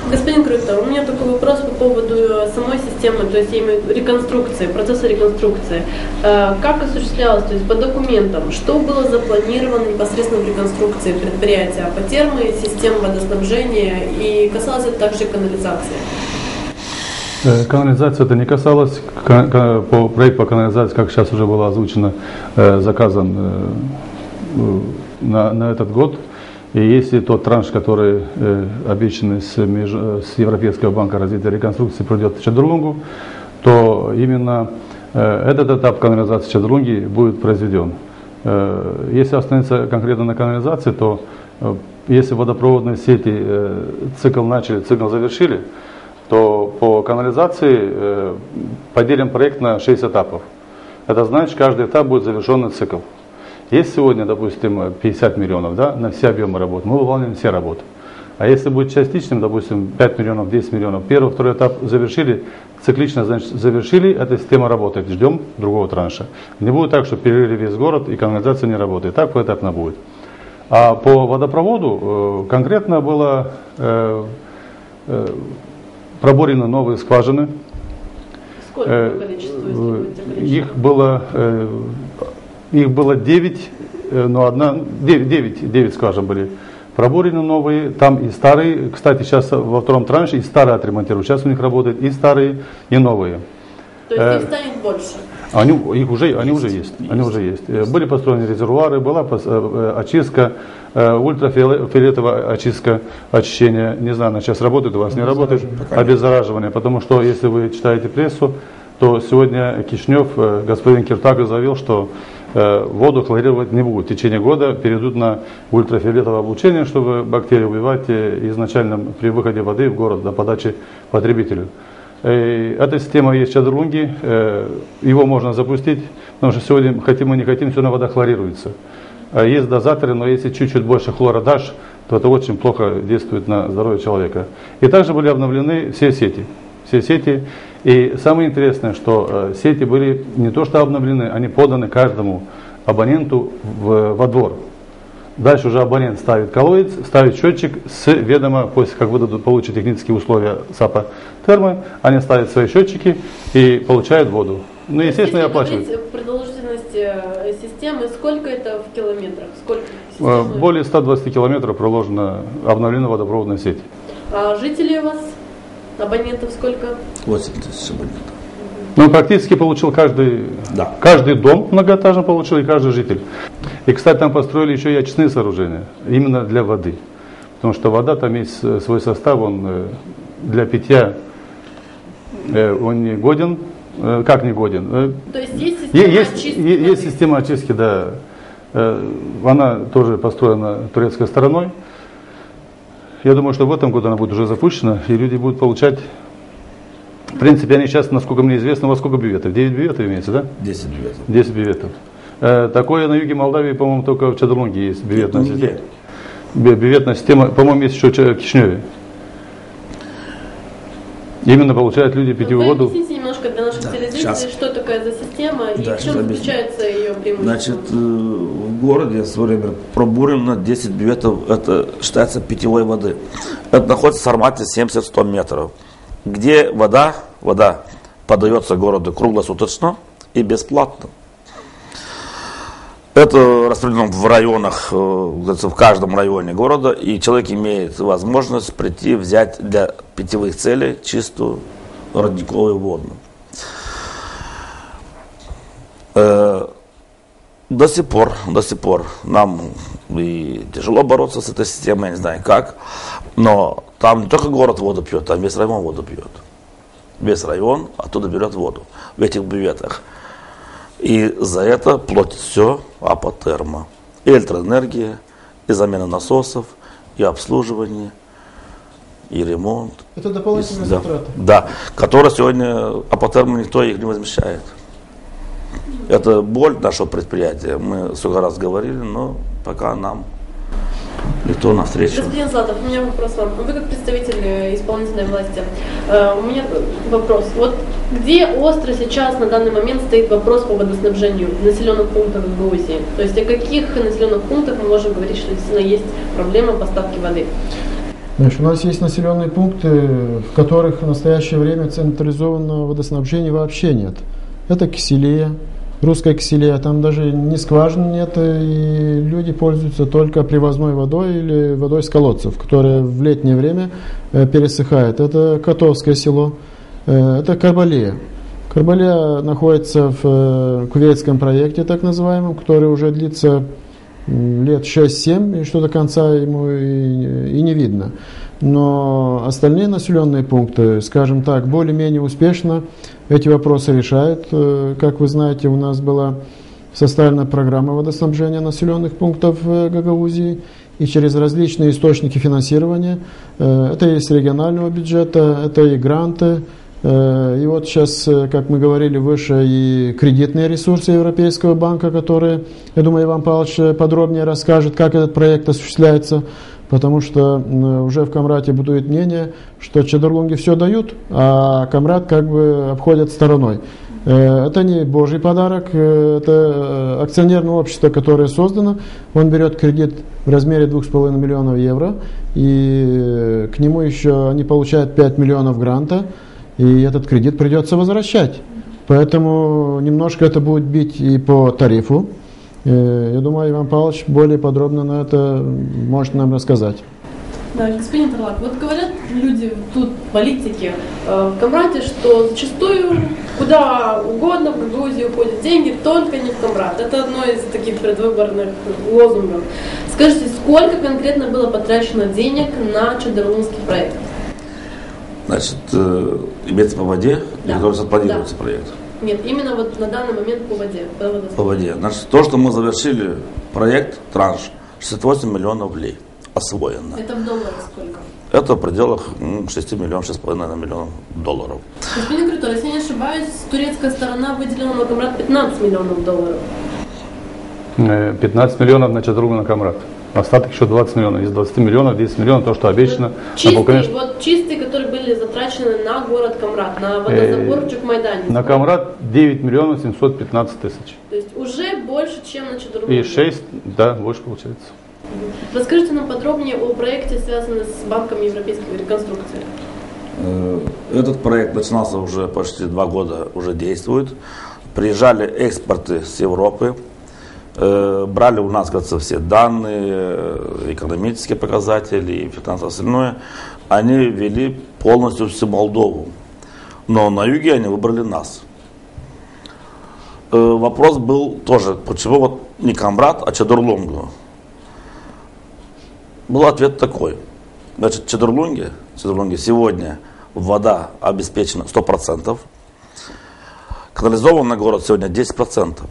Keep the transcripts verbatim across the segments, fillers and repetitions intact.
Господин Крюков, у меня такой вопрос по поводу самой системы, то есть именно реконструкции, процесса реконструкции. Как осуществлялось, то есть по документам, что было запланировано непосредственно в реконструкции предприятия Апотермы, системы водоснабжения, и касалось это также канализации? Канализация это не касалось. По проект по канализации, как сейчас уже было озвучено, заказан на, на этот год. И если тот транш, который э, обещанный с, меж, с Европейского банка развития и реконструкции, придет в Чадрулунгу, то именно э, этот этап канализации Чадрулунги будет произведен. Э, если остановиться конкретно на канализации, то э, если водопроводные сети э, цикл начали, цикл завершили, то по канализации э, поделим проект на шесть этапов. Это значит, каждый этап будет завершенный цикл. Есть сегодня, допустим, пятьдесят миллионов, да, на все объемы работ, мы выполняем все работы. А если будет частичным, допустим, пять миллионов, десять миллионов, первый, второй этап завершили, циклично, значит, завершили, эта система работает, ждем другого транша. Не будет так, что перерыли весь город и канализация не работает, так поэтапно будет. А по водопроводу э, конкретно было э, э, проборены новые скважины. Сколько э, по количеству, если будете количество? Их было... Э, Их было девять, но одна, девять, девять скважин были проборены новые, там и старые, кстати, сейчас во втором транше и старые отремонтируют, сейчас у них работают и старые, и новые. То есть э, их станет больше? Они, их уже, они уже есть, есть, они уже есть. Были построены резервуары, была очистка, ультрафиолетовая очистка, очищение, не знаю, она сейчас работает, у вас не работает, обеззараживание, потому что, если вы читаете прессу, то сегодня Кишинев, господин Киртагов заявил, что воду хлорировать не будут. В течение года перейдут на ультрафиолетовое облучение, чтобы бактерии убивать изначально при выходе воды в город до подачи потребителю. И эта система есть в Чадрулунге, его можно запустить, потому что сегодня, хотим мы не хотим, все равно вода хлорируется. Есть дозаторы, но если чуть-чуть больше хлора дашь, то это очень плохо действует на здоровье человека. И также были обновлены все сети. Все сети. И самое интересное, что э, сети были не то что обновлены, они поданы каждому абоненту в, во двор. Дальше уже абонент ставит колодец, ставит счетчик с ведома, после как выдадут, получат технические условия с Апотермы, они ставят свои счетчики и получают воду. Ну, естественно, и оплачивают. Продолжительность системы, сколько это в километрах? Сколько системы? Более ста двадцати километров проложена, обновлена водопроводная сеть. А жителей у вас? Абонентов сколько? восемь тысяч абонентов. Ну, практически получил каждый, да. каждый дом многоэтажный получил и каждый житель. И, кстати, там построили еще и очистные сооружения, именно для воды. Потому что вода, там есть свой состав, он для питья, он не годен. Как не годен? То есть есть система есть, очистки? Есть, есть система очистки, да. Она тоже построена турецкой стороной. Я думаю, что в этом году она будет уже запущена, и люди будут получать, в принципе, они сейчас, насколько мне известно, у вас сколько бюветов? девять бюветов имеется, да? десять бюветов. десять бюветов. Э, такое на юге Молдавии, по-моему, только в Чадрулунге есть бюветная система. Бюветная система, по-моему, есть еще в Кишиневе. Именно получают люди питьевую Вы воду. Объясните немножко для наших да, телезрителей, сейчас. Что такое за система и да, в чем заключается ее преимущество? Значит, в городе, в свое время, пробурено десять бюветов, это считается питьевой воды. Это находится в формате семьдесят-сто метров, где вода, вода подается городу круглосуточно и бесплатно. Это распределено в районах, в каждом районе города, и человек имеет возможность прийти взять для питьевых целей чистую родниковую воду. До сих пор, до сих пор нам и тяжело бороться с этой системой, я не знаю как, но там не только город воду пьет, там весь район воду пьет. Весь район оттуда берет воду в этих бюветах. И за это платит все Апотерма. И электроэнергия, и замена насосов, и обслуживание, и ремонт. Это дополнительные и, затраты. Да, да, которые сегодня Апотерма никто их не возмещает. Это боль нашего предприятия. Мы сколько раз говорили, но пока нам никто навстречу. Господин Златов, у меня вопрос вам. Вы как представитель исполнительной власти, у меня вопрос. Вот где остро сейчас на данный момент стоит вопрос по водоснабжению в населенных пунктах Грузии? То есть о каких населенных пунктах мы можем говорить, что действительно есть проблема поставки воды? Значит, у нас есть населенные пункты, в которых в настоящее время централизованного водоснабжения вообще нет. Это Киселия, Русская Киселия, там даже ни скважин нет, и люди пользуются только привозной водой или водой с колодцев, которая в летнее время э, пересыхает. Это Котовское село, э, это Карбалея. Карбалея находится в э, кувейтском проекте, так называемом, который уже длится лет шесть-семь, и что до конца ему и, и не видно. Но остальные населенные пункты, скажем так, более-менее успешно эти вопросы решают. Как вы знаете, у нас была составлена программа водоснабжения населенных пунктов в Гагаузии, и через различные источники финансирования, это и с регионального бюджета, это и гранты, и вот сейчас, как мы говорили выше, и кредитные ресурсы Европейского банка, которые, я думаю, Иван Павлович подробнее расскажет, как этот проект осуществляется, потому что уже в Камрате будует мнение, что Чедерлунги все дают, а Камрат как бы обходят стороной. Это не Божий подарок, это акционерное общество, которое создано, он берет кредит в размере двух с половиной миллионов евро, и к нему еще они получают пять миллионов гранта, и этот кредит придется возвращать. Поэтому немножко это будет бить и по тарифу. Я думаю, Иван Павлович более подробно на это может нам рассказать. Да, господин Тарлак, вот говорят люди тут, политики, э, в Камрате, что зачастую куда угодно в Гагаузии уходят деньги, только не в Камрат. Это одно из таких предвыборных лозунгов. Скажите, сколько конкретно было потрачено денег на Чедерлунгский проект? Значит, э, имеется по воде, да. или только планируется да. проект? Нет, именно вот на данный момент по воде. По, по воде. Значит, то, что мы завершили проект, транш, шестьдесят восемь миллионов лей освоено. Это в долларах сколько? Это в пределах ну, шесть миллионов, шесть с половиной миллионов долларов. Господин Крутор, если я не ошибаюсь, турецкая сторона выделила на Камрат пятнадцать миллионов долларов. пятнадцать миллионов на Чедерлунг на Камрат. Остаток еще двадцать миллионов. Из двадцати миллионов десять миллионов, то, что обещано. Чистые, конечно... вот чистые, которые были затрачены на город Камрат, на водозабор в Чукмайдане. На Камрат девять миллионов семьсот пятнадцать тысяч. То есть уже больше, чем на Чедерлунг. И шесть, да, больше получается. Расскажите нам подробнее о проекте, связанном с Банком Европейской реконструкции. Этот проект начинался уже почти два года, уже действует. Приезжали экспорты с Европы. Брали у нас, кажется, все данные, экономические показатели и финансовое остальное. Они ввели полностью всю Молдову. Но на юге они выбрали нас. Вопрос был тоже, почему вот не Камрат, а Чедерлунгу. Был ответ такой. Значит, Чедерлунге, Чедерлунге сегодня вода обеспечена сто процентов. Канализован на город сегодня десять процентов.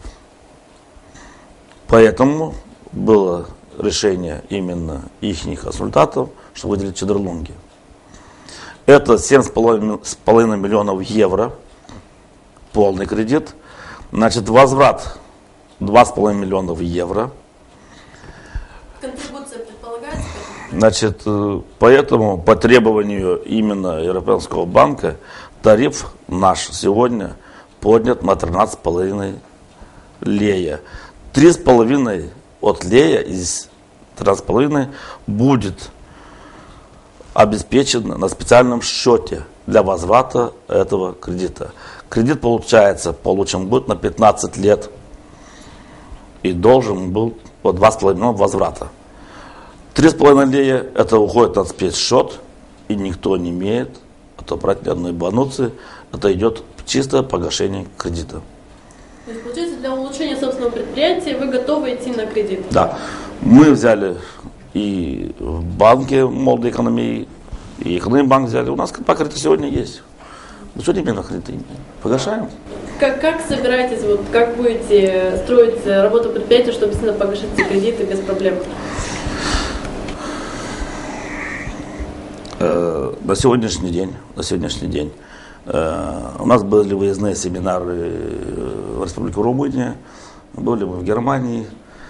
Поэтому было решение именно их консультантов, что выделить Чедерлунги. Это семь с половиной миллионов евро, полный кредит. Значит, возврат два с половиной миллионов евро. Контрибуция предполагается? Значит, поэтому по требованию именно Европейского банка тариф наш сегодня поднят на тринадцать с половиной лея. Три с половиной от лея из тринадцать с половиной будет обеспечено на специальном счете для возврата этого кредита. Кредит получается, получен будет на пятнадцать лет и должен был по два с половиной миллиона возврата. Три с половиной лея это уходит на спецсчет, и никто не имеет отобрать ни одной бануции. Это идет чистое погашение кредита. То есть, получается, для улучшения собственного предприятия вы готовы идти на кредит? Да. Мы взяли и в банке молодой экономии, и Экономбанк взяли. У нас пока кредиты сегодня есть. Ну что теперь на кредиты? Погашаем. Как, как собираетесь, вот, как будете строить работу предприятия, чтобы действительно погашать эти кредиты без проблем? Э, на сегодняшний день, на сегодняшний день э, у нас были выездные семинары в Республику Румыния, были мы в Германии,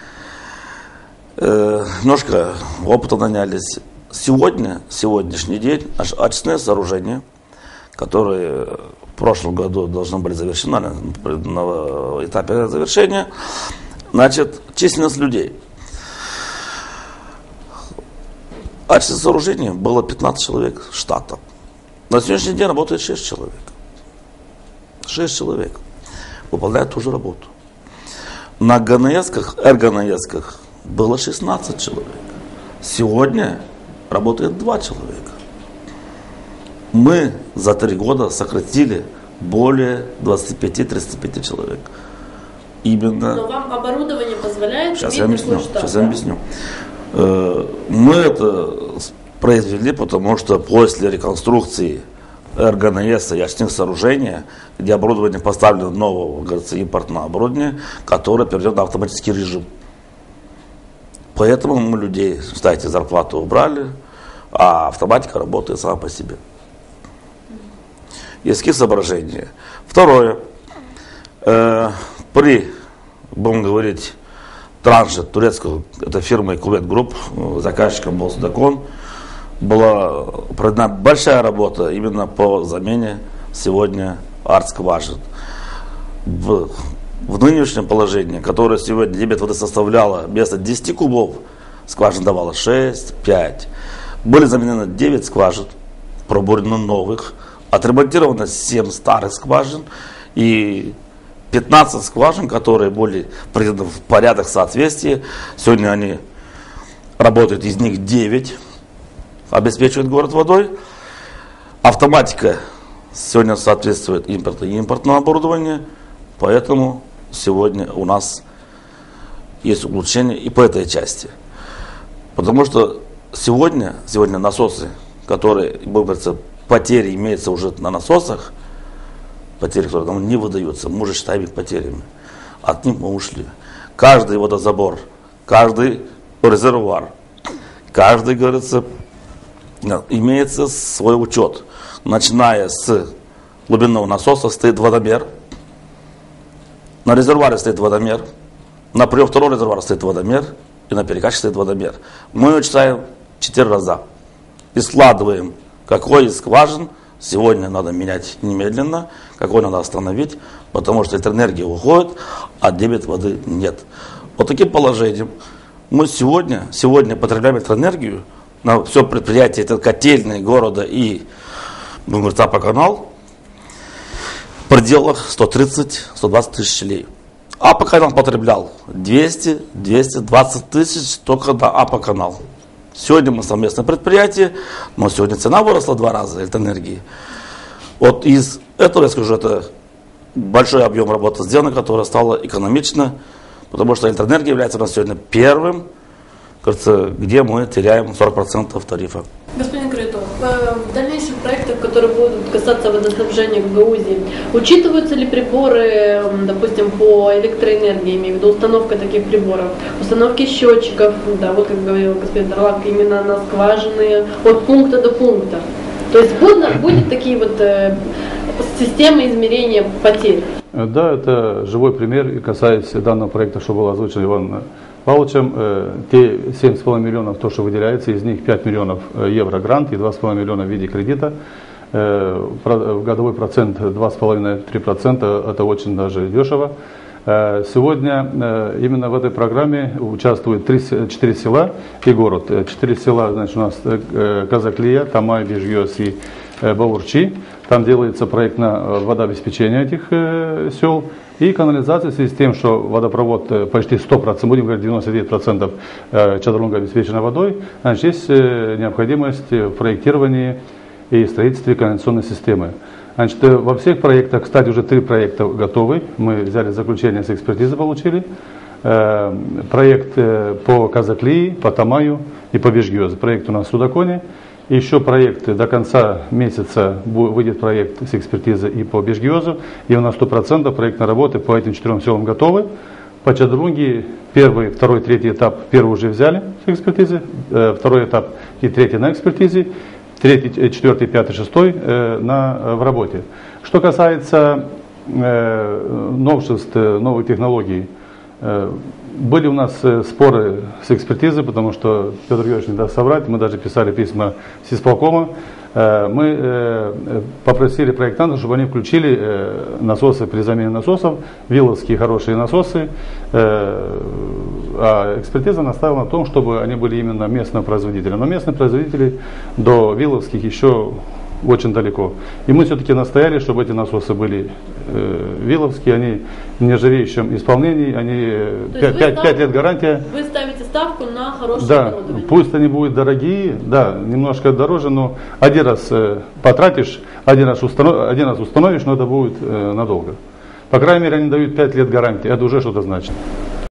э, немножко опыта нанялись. Сегодня, сегодняшний день, наши очистные сооружения, которые в прошлом году должны были завершены, на этапе завершения, значит, численность людей. Ачское сооружение было пятнадцать человек штатом. На сегодняшний день работает шесть человек. шесть человек выполняют ту же работу. На ГНСках, эр-ГНСках было шестнадцать человек. Сегодня работает два человека. Мы за три года сократили более двадцати пяти — тридцати пяти человек. Именно. Но вам оборудование позволяет Сейчас иметь я объясню. такой штат, Сейчас да? я объясню. Э, Мы это произвели, потому что после реконструкции эр-ГНС и очных сооружений, где оборудование поставлено нового, говорится, импортного оборудования, которое перейдет на автоматический режим. Поэтому мы людей, кстати, зарплату убрали, а автоматика работает сама по себе. Из каких соображений? Второе. Э, при, будем говорить, транше турецкого, это фирма Кувейт Групп, заказчиком был Судакон, была проведена большая работа именно по замене сегодня арт-скважин. В, в нынешнем положении, которое сегодня дебет воды составляло вместо десяти кубов, скважин давало шесть, пять. Были заменены девять скважин, пробурено новых, отремонтировано семь старых скважин и пятнадцать скважин, которые были приведены в порядок соответствия. Сегодня они работают, из них девять обеспечивают город водой. Автоматика сегодня соответствует импорту и импортному оборудованию, поэтому сегодня у нас есть улучшение и по этой части. Потому что сегодня, сегодня насосы, которые, будем говорить, потери имеются уже на насосах, потери, которые нам не выдаются, мы уже считаем их потерями. От них мы ушли. Каждый водозабор, каждый резервуар, каждый, говорится, имеется свой учет. Начиная с глубинного насоса стоит водомер, на резервуаре стоит водомер, на прием второго резервуара стоит водомер и на перекачке стоит водомер. Мы его читаем четыре раза и складываем, какой из скважин сегодня надо менять немедленно, какой надо остановить, потому что электроэнергия уходит, а дебет воды нет. Вот таким положением мы сегодня, сегодня потребляем электроэнергию на все предприятие, это котельные города и АПА-канал в пределах сто тридцать — сто двадцать тысяч лей. АПА-канал потреблял двести — двести двадцать тысяч только на АПА-канал. Сегодня мы совместное предприятие, но сегодня цена выросла два раза электроэнергии. Вот из этого, я скажу, это большой объем работы сделан, которая стала экономична, потому что электроэнергия является у нас сегодня первым, кажется, где мы теряем сорок процентов тарифа. Господин Крыльтов, в дальнейших проектах, которые будут касаться водоснабжения в Гаузе, учитываются ли приборы, допустим, по электроэнергии, имею в виду установка таких приборов, установки счетчиков, да, вот как говорил господин Дарлак, именно на скважины от пункта до пункта? То есть будут, будут такие вот э, системы измерения потерь? Да, это живой пример, и касаясь данного проекта, что было озвучено Иваном Павловичем, э, те семь с половиной миллионов, то, что выделяется, из них пять миллионов евро грант и два с половиной миллиона в виде кредита. Э, про, годовой процент два с половиной — три процента, это очень даже дешево. Э, сегодня э, именно в этой программе участвуют четыре села и город. четыре села, значит, у нас э, Казаклия, Тамай, Бежгёс и э, Баурчи. Там делается проект на водообеспечение этих э, сел и канализация в связи с тем, что водопровод э, почти сто процентов, будем говорить девяносто девять процентов э, Чадрунга обеспечена водой, значит, есть э, необходимость в проектировании и строительстве канализационной системы. Значит, э, во всех проектах, кстати, уже три проекта готовы, мы взяли заключение с экспертизы, получили. Э, проект э, по Казаклии, по Тамаю и по Бежгёзе. Проект у нас в Судаконе. Еще проект до конца месяца выйдет проект с экспертизы и по Бежгёзу. И у нас сто процентов проектной работы по этим четырем селам готовы. По Чадрунге первый, второй, третий этап, первый уже взяли с экспертизы, э, второй этап и третий на экспертизе, третий, четвертый, пятый, шестой э, на, в работе. Что касается э, новшеств, новых технологий, э, были у нас споры с экспертизой, потому что Петр Георгиевич не даст соврать, мы даже писали письма с исполкома, Э, Мы э, попросили проектантов, чтобы они включили э, насосы при замене насосов, вилловские хорошие насосы. Э, А экспертиза наставила на том, чтобы они были именно местного производителя. Но местные производители до вилловских еще очень далеко. И мы все-таки настояли, чтобы эти насосы были э, вилловские, они в нержавеющем исполнении, они пять лет гарантия. Вы ставите ставку на хорошее Да, оборудование. пусть они будут дорогие, да, немножко дороже, но один раз э, потратишь, один раз, установ, один раз установишь, но это будет э, надолго. По крайней мере, они дают пять лет гарантии, это уже что-то значит.